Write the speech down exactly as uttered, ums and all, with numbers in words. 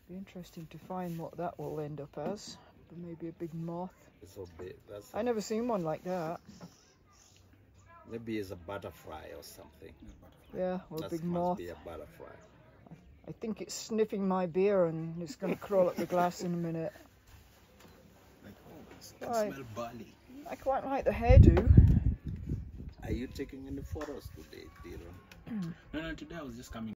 Be interesting to find what that will end up as. But maybe a big moth. It's so big. That's I never seen one like that. Maybe it's a butterfly or something. Yeah, or a That big must moth. be a butterfly. I think it's sniffing my beer and it's going to crawl up the glass in a minute. Like, oh, I Right. smell barley. I quite like the hairdo. Are you taking any photos today, Dylan? No, no, today I was just coming.